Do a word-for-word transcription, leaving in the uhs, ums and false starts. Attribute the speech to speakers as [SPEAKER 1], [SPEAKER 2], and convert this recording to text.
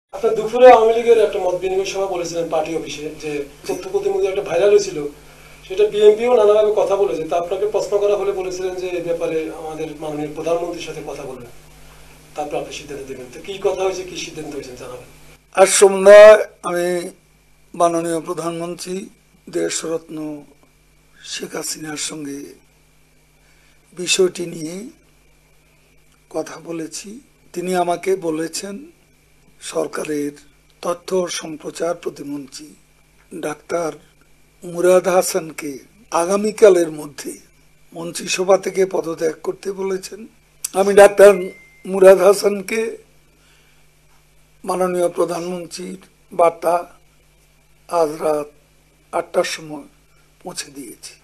[SPEAKER 1] আপনার দুপুরে আওয়ামী লীগের একটা মত বিনিময় সভা বলেছিলেন পার্টি অফিসে, যে তথ্য প্রতিমুখী একটা ভাইরাল হয়েছিল, সেটা বিএনপিও নানাভাবে কথা বলেছে। তা আপনাকে প্রশ্ন করা হলে বলেছিলেন যে এই ব্যাপারে আমাদের মাননীয় প্রধানমন্ত্রীর সাথে কথা বলবেন, তারপর আপনি সিদ্ধান্ত দেবেন। তো কি কথা হয়েছে, কি সিদ্ধান্ত হয়েছে জানাবেন।
[SPEAKER 2] আজ সন্ধ্যায় আমি মাননীয় প্রধানমন্ত্রী দেশরত্ন শেখ হাসিনার সঙ্গে বিষয়টি নিয়ে কথা বলেছি। তিনি আমাকে বলেছেন সরকারের তথ্য সম্প্রচার প্রতিমন্ত্রী ডাক্তার মুরাদ হাসানকে আগামীকালের মধ্যে মন্ত্রিসভা থেকে পদত্যাগ করতে বলেছেন। আমি ডাক্তার মুরাদ হাসানকে মাননীয় প্রধানমন্ত্রীর বার্তা আজ রাত আটটার সময় পৌঁছে দিয়েছি।